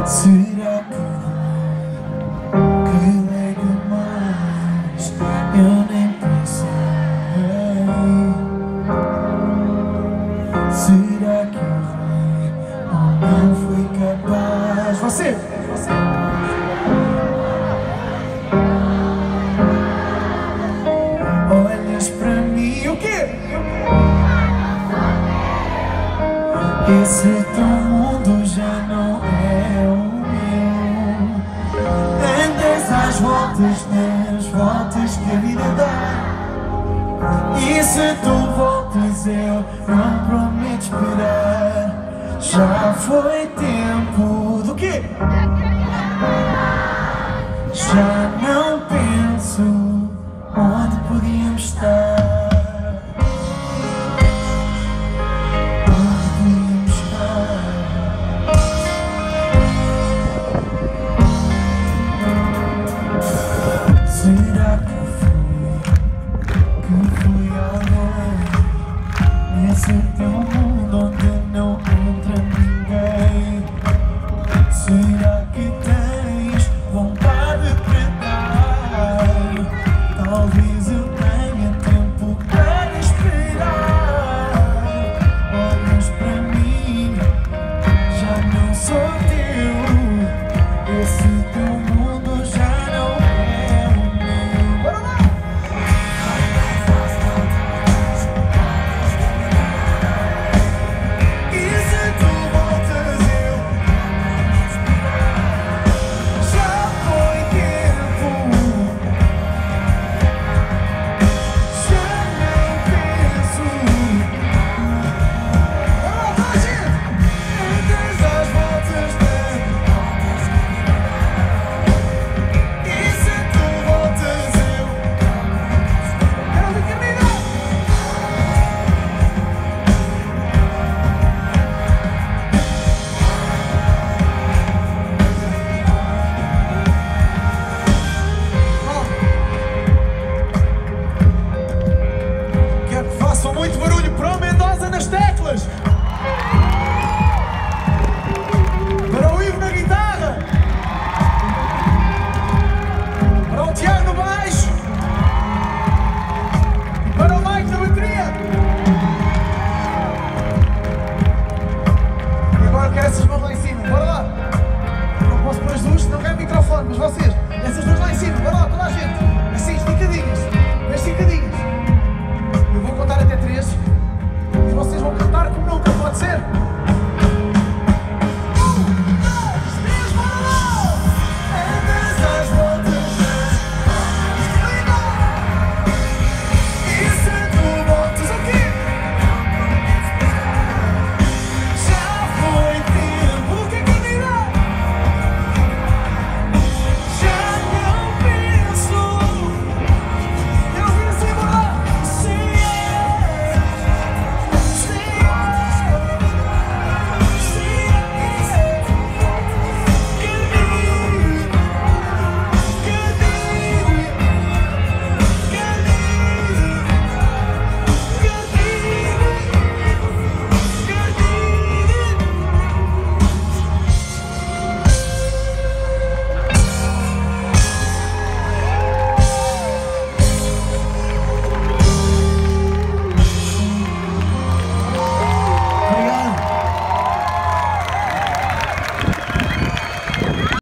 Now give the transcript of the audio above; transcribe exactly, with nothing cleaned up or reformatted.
Será que vai, que é demais? Eu nem pensei. Será que vai ou não fui capaz? Você! Você. Olhas para mim, o quê? Esse teu mundo já não é o meu. Andas às voltas, nas voltas que a vida dá. E se tu voltas eu não prometo esperar. Já foi